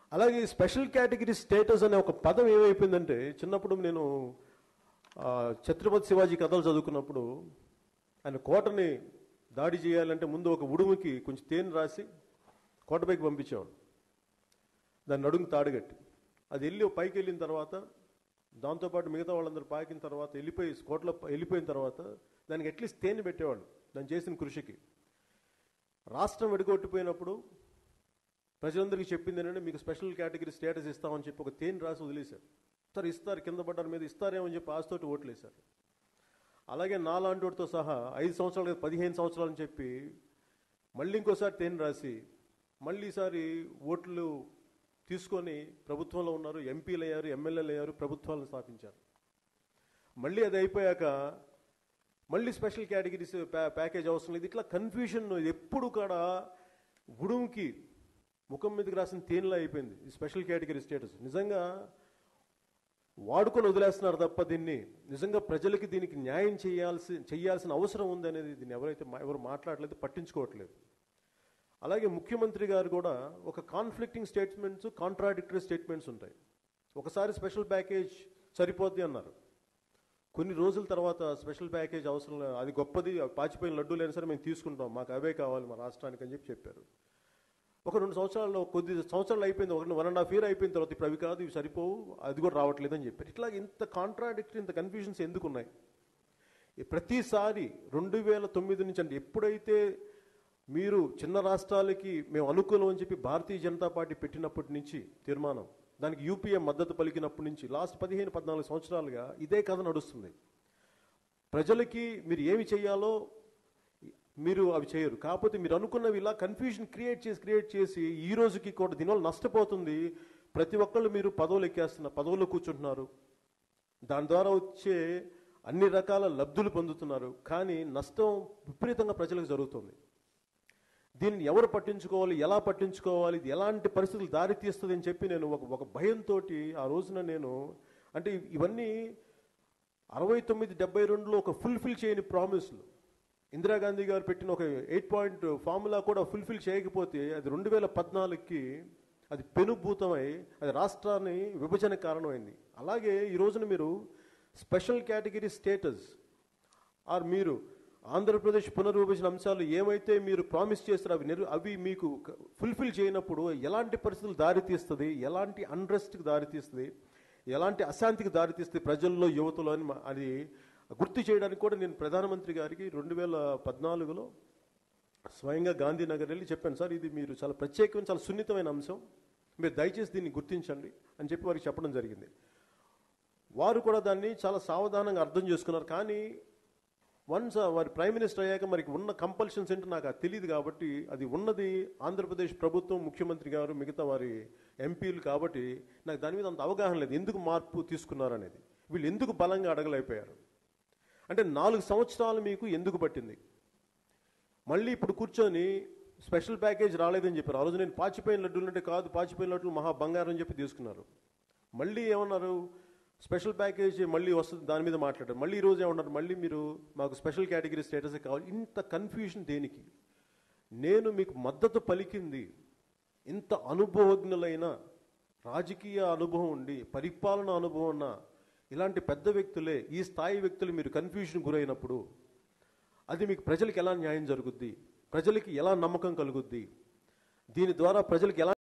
అలాగే special category status అనే ఒక పదం ఏమైపోయిందంటే, చిన్నప్పుడు నేను ఛత్రపతి శివాజీ కథలు చదువుకున్నప్పుడు ఆయన కోటని దాడి చేయాలంటే ముందు ఒక ఉడుముకి కొంచెం తేనె రాసి కోటపైకి పంపించేవాడు, దాన్ని నడుము తాడుగట్టి. అది వెళ్ళి పైకి వెళ్ళిన తర్వాత దాంతోపాటు మిగతా వాళ్ళందరూ పాకిన తర్వాత కోటలో వెళ్ళిపోయిన తర్వాత దానికి అట్లీస్ట్ తేనె పెట్టేవాడు దాన్ని చేసిన కృషికి. రాష్ట్రం విడగొట్టిపోయినప్పుడు ప్రజలందరికీ చెప్పింది ఏంటంటే, మీకు స్పెషల్ కేటగిరీ స్టేటస్ ఇస్తామని చెప్పి ఒక తేనె రాసి వదిలేశారు. సరే ఇస్తారు, కింద పడ్డారు మీద ఇస్తారేమని చెప్పి ఆశతోటి ఓట్లు వేశారు. అలాగే నాలాంటితో సహా 5 సంవత్సరాలు 15 సంవత్సరాలు అని చెప్పి మళ్ళీ ఇంకోసారి తేనె రాసి మళ్ళీ ఈసారి ఓట్లు తీసుకొని ప్రభుత్వంలో ఉన్నారు, ఎంపీలు అయ్యారు, ఎమ్మెల్యేలు అయ్యారు, ప్రభుత్వాలను స్థాపించారు. మళ్ళీ అది అయిపోయాక మళ్ళీ స్పెషల్ కేటగిరీస్ ప్యాకేజ్ అవసరం లేదు. ఇట్లా కన్ఫ్యూషన్ ఎప్పుడు కూడా ఉడుముకి ముఖం మీదకి రాసిన తేనెలా అయిపోయింది ఈ స్పెషల్ కేటగిరీ స్టేటస్. నిజంగా వాడుకొని వదిలేస్తున్నారు తప్ప దీన్ని నిజంగా ప్రజలకి దీనికి న్యాయం చేయాల్సిన అవసరం ఉంది అనేది దీన్ని ఎవరు మాట్లాడలేదు, పట్టించుకోవట్లేదు. అలాగే ముఖ్యమంత్రి గారు కూడా ఒక కాన్ఫ్లిక్టింగ్ స్టేట్మెంట్స్, కాంట్రాడిక్టరీ స్టేట్మెంట్స్ ఉంటాయి. ఒకసారి స్పెషల్ ప్యాకేజ్ సరిపోద్ది అన్నారు, కొన్ని రోజుల తర్వాత స్పెషల్ ప్యాకేజ్ అవసరం లేదు, అది గొప్పది, పాచిపోయిన లడ్డూలు అయినా సరే మేము తీసుకుంటాం, మాకు అవే కావాలి మా రాష్ట్రానికి అని చెప్పారు. ఒక 2 సంవత్సరాల్లో కొద్ది సంవత్సరాలు అయిపోయింది, 1.5 year అయిపోయిన తర్వాత ఇప్పుడు అవి కాదు, ఇవి సరిపోవు, అది కూడా రావట్లేదు అని చెప్పారు. ఇట్లా ఇంత కాంట్రాడిక్టరీ, ఇంత కన్ఫ్యూజన్స్ ఎందుకు ఉన్నాయి? ప్రతిసారి 2009 నుంచి అంటే ఎప్పుడైతే మీరు చిన్న రాష్ట్రాలకి మేము అనుకూలం అని చెప్పి భారతీయ జనతా పార్టీ పెట్టినప్పటి నుంచి తీర్మానం, దానికి యూపీఏ మద్దతు పలికినప్పటి నుంచి లాస్ట్ 15-14 సంవత్సరాలుగా ఇదే కథ నడుస్తుంది. ప్రజలకి మీరు ఏమి చేయాలో మీరు అవి చేయరు, కాకపోతే మీరు అనుకున్నవి ఇలా కన్ఫ్యూజన్ క్రియేట్ చేసి ఈ రోజుకి కూడా దీనివల్ల నష్టపోతుంది. ప్రతి ఒక్కళ్ళు మీరు పదవుల్లో కూర్చుంటున్నారు, దాని ద్వారా వచ్చే అన్ని రకాల లబ్ధులు పొందుతున్నారు, కానీ నష్టం విపరీతంగా ప్రజలకు జరుగుతుంది. దీన్ని ఎవరు పట్టించుకోవాలి, ఎలా పట్టించుకోవాలి, ఇది ఎలాంటి పరిస్థితులు దారి తీస్తుంది అని చెప్పి నేను ఒక భయంతో ఆ రోజున నేను అంటే ఇవన్నీ 69-72లో ఒక ఫుల్ఫిల్ చేయని ప్రామిస్లు. ఇందిరాగాంధీ గారు పెట్టిన ఒక 8-point ఫార్ములా కూడా ఫుల్ఫిల్ చేయకపోతే అది 2014కి అది పెనుభూతమై అది రాష్ట్రాన్ని విభజనకు కారణమైంది. అలాగే ఈ రోజున మీరు స్పెషల్ కేటగిరీ స్టేటస్ మీరు ఆంధ్రప్రదేశ్ పునర్విభజన అంశాలు ఏమైతే మీరు ప్రామిస్ చేస్తారో అవి మీకు ఫుల్ఫిల్ చేయనప్పుడు ఎలాంటి పరిస్థితులు దారితీస్తుంది, ఎలాంటి అన్రెస్ట్కి దారితీస్తుంది, ఎలాంటి అశాంతికి దారితీస్తుంది ప్రజల్లో, యువతలో అని అది గుర్తు చేయడానికి కూడా నేను ప్రధానమంత్రి గారికి 2014లో స్వయంగా గాంధీనగర్ వెళ్ళి చెప్పాను, సార్ ఇది మీరు చాలా ప్రత్యేకమైన చాలా సున్నితమైన అంశం, మీరు దయచేసి దీన్ని గుర్తించండి అని చెప్పి వారికి చెప్పడం జరిగింది. వారు కూడా దాన్ని చాలా సావధానంగా అర్థం చేసుకున్నారు. కానీ వన్స్ వారి ప్రైమ్ మినిస్టర్ అయ్యాక మరి ఉన్న కంపల్షన్స్ ఏంటో నాకు అది తెలియదు, కాబట్టి అది ఉన్నది ఆంధ్రప్రదేశ్ ప్రభుత్వం, ముఖ్యమంత్రి గారు, మిగతా వారి ఎంపీలు, కాబట్టి నాకు దాని మీద అంత అవగాహన లేదు ఎందుకు మార్పు తీసుకున్నారు అనేది, వీళ్ళు ఎందుకు బలంగా అడగలేకపోయారు అంటే 4 సంవత్సరాలు మీకు ఎందుకు పట్టింది. మళ్ళీ ఇప్పుడు కూర్చొని స్పెషల్ ప్యాకేజ్ రాలేదని చెప్పారు. ఆ రోజు నేను పాచిపోయిన లడ్డూలు అంటే కాదు, పాచిపోయిన లడ్డూలు మహా బంగారం అని చెప్పి తీసుకున్నారు. మళ్ళీ ఏమన్నారు, స్పెషల్ ప్యాకేజ్ మళ్ళీ వస్తుంది, దాని మీద మాట్లాడారు. మళ్ళీ ఈరోజు ఏమన్నారు, మళ్ళీ మీరు మాకు స్పెషల్ కేటగిరీ స్టేటస్ కావాలి. ఇంత కన్ఫ్యూజన్ దేనికి? నేను మీకు మద్దతు పలికింది ఇంత అనుభవజ్ఞులైన, రాజకీయ అనుభవం ఉండి, పరిపాలన అనుభవం ఉన్న ఇలాంటి పెద్ద వ్యక్తులే, ఈ స్థాయి వ్యక్తులు మీరు కన్ఫ్యూజన్ గురైనప్పుడు అది మీకు ప్రజలకు ఎలా న్యాయం జరుగుద్ది, ప్రజలకి ఎలా నమ్మకం కలుగుద్ది, దీని ద్వారా ప్రజలకు ఎలా